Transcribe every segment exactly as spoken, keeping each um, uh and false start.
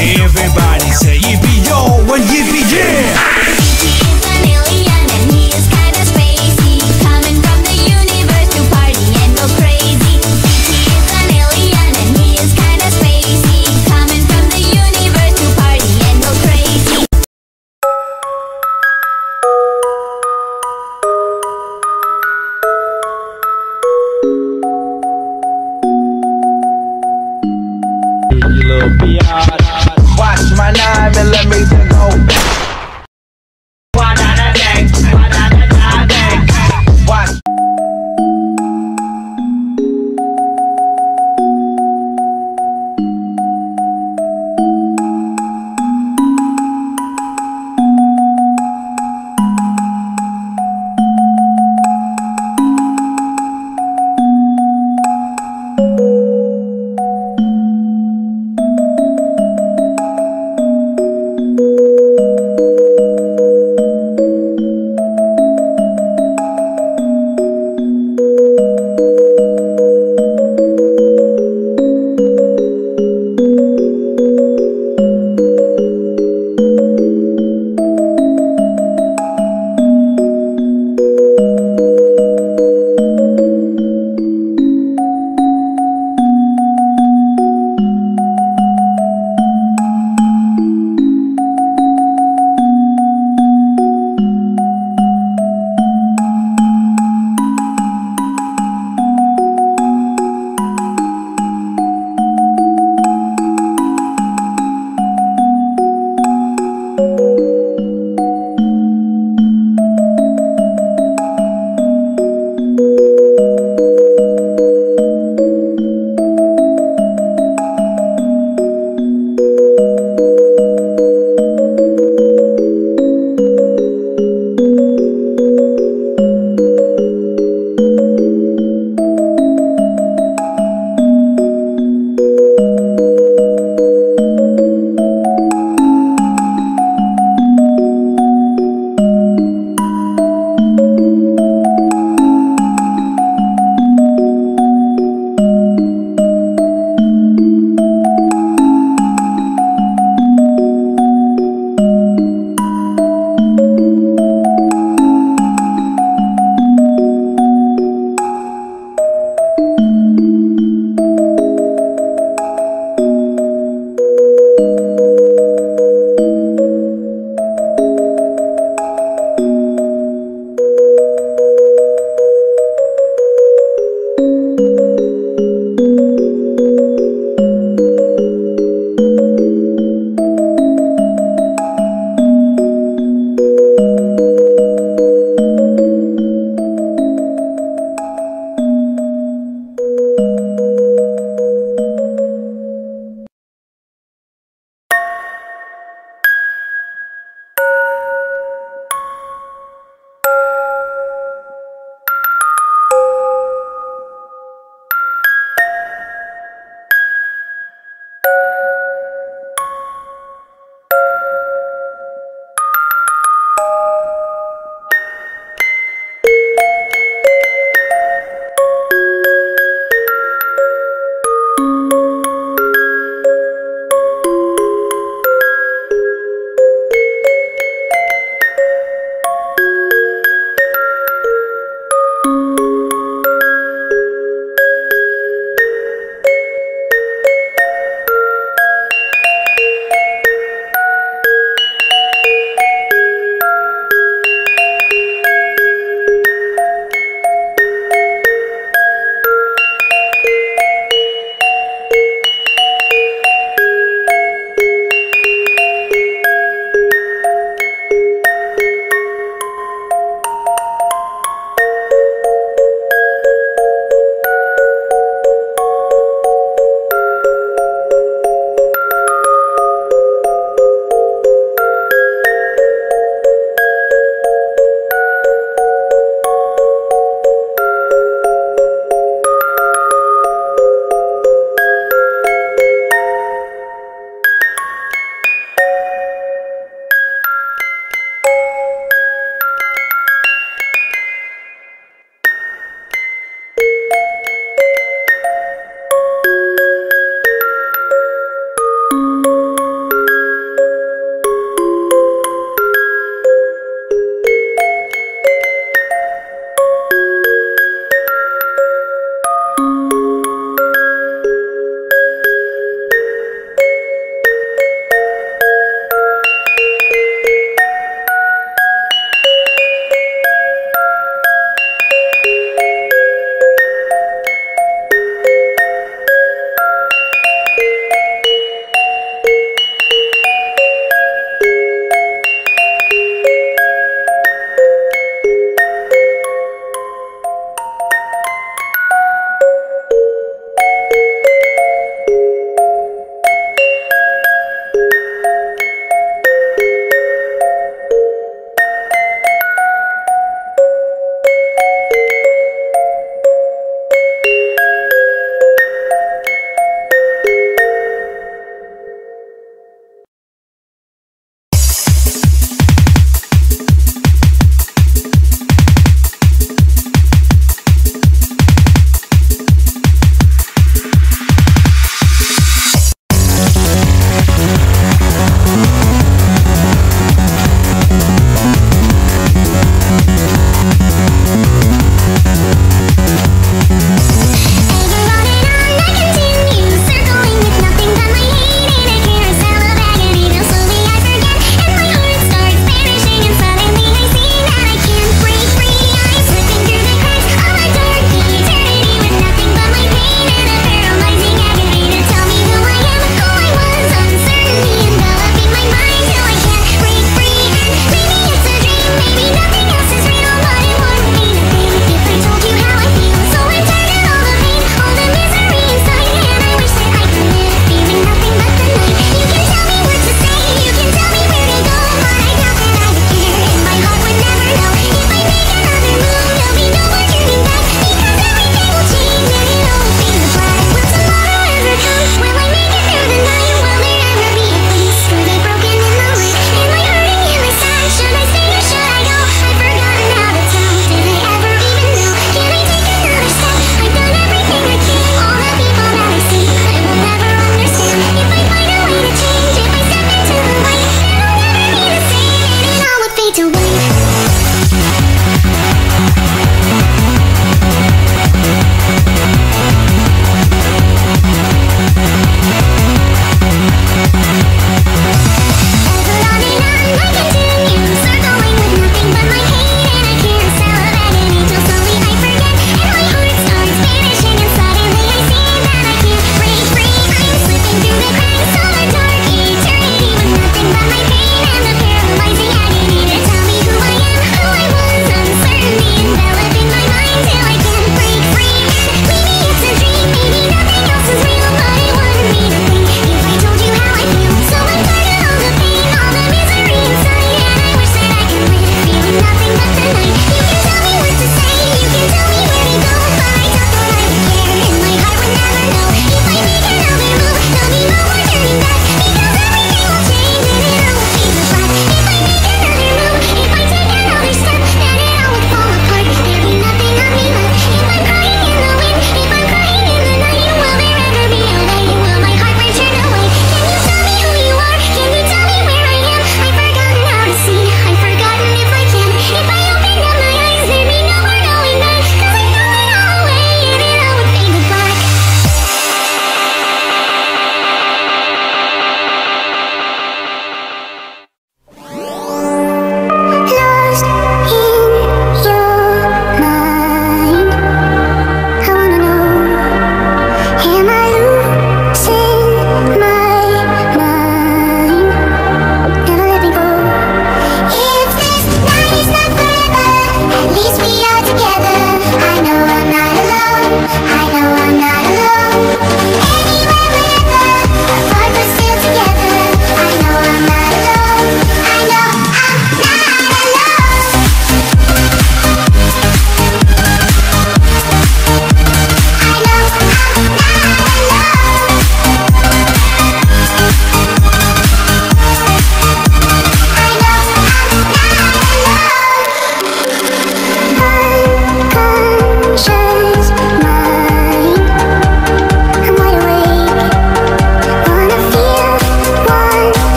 Everybody say yippee yo and yippee yeah. He is an alien and he is kinda spacey, coming from the universe to party and go crazy. He is an alien and he is kinda spacey, coming from the universe to party and go crazy. You little biatch. Watch my nine millimeter go.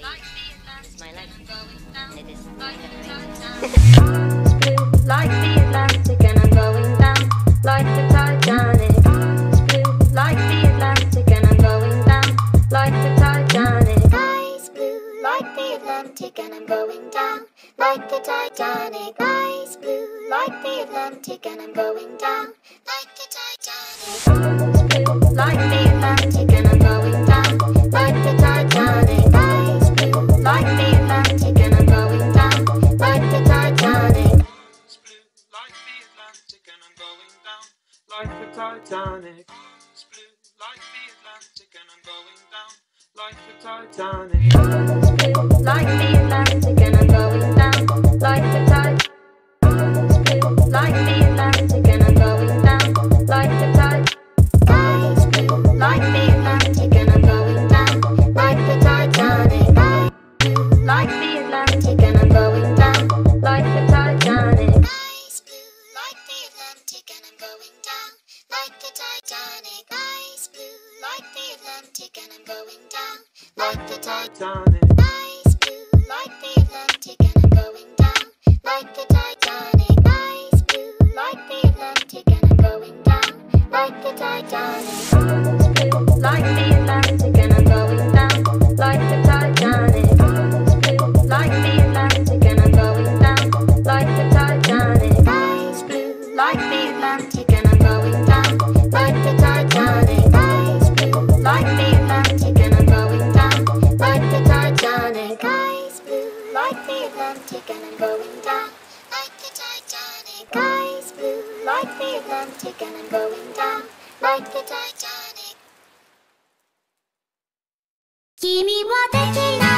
It's my life, and it is kind of Blue like the Atlantic and I'm going down like the Titanic. Blue like the Atlantic and I'm going down like the Titanic. Ice blue like the Atlantic and I'm going down like the Titanic. Ice blue like the Atlantic and I'm going down like the Titanic. Blue like the Atlantic and I'm going down like the Titanic. Ice blue like the Atlantic and I'm going down like the Titanic. It's blue like the Atlantic and I'm going down like the Titanic. It's blue like the Atlantic and I'm going down like the Titanic. It's blue like the Atlantic and I'm going down like the Titanic. It's blue like the Atlantic and I'm going down like the Titanic. It's blue like the Atlantic and I'm going down like the Titanic. Like the Atlantic and I'm going down like the Titanic. Ice blue like the Atlantic and I'm going down like the Titanic. Ice blue like the Atlantic and I'm going down like the Titanic. Ice blue like the Atlantic and I'm going down like the Titanic. Ice blue like the Atlantic and I'm going down like the Titanic. It's blue like the Atlantic and I'm going down like the Titanic. Like the Atlantic and I'm going down like the Titanic. Ice blue like the Atlantic and I'm going down like the Titanic. Ice blue like the Atlantic and I'm going down like the Titanic. Ice blue like the Atlantic and I'm going down like the Titanic. Ice blue like the Atlantic and I'm going down like the Titanic. 君はできない